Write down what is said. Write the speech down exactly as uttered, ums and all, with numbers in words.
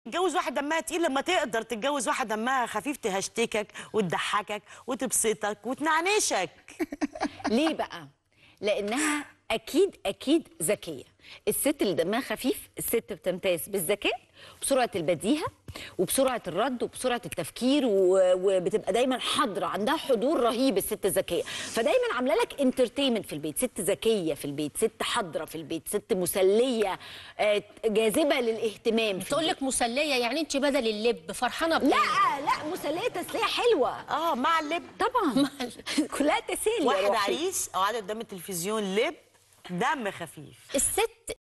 تتجوز واحد دمها تقيل لما تقدر تتجوز واحد دمها خفيف تهشتكك وتضحكك وتبسطك وتنعنشك. ليه بقى؟ لأنها أكيد أكيد ذكية. الست اللي دمها خفيف الست بتمتاز بالذكاء بسرعة البديهة وبسرعة الرد وبسرعة التفكير وبتبقى دايما حاضرة، عندها حضور رهيب الست الذكية، فدايما عاملة لك انترتينمنت في البيت. ست ذكية في البيت، ست حاضرة في البيت، ست مسلية، جاذبة للاهتمام. بتقول لك مسلية يعني انت بدل اللب فرحانة لا لا مسلية تسلية حلوة. اه مع اللب طبعا كلها تسالي. واحد عريس او قاعد قدام التلفزيون لب دم خفيف. الست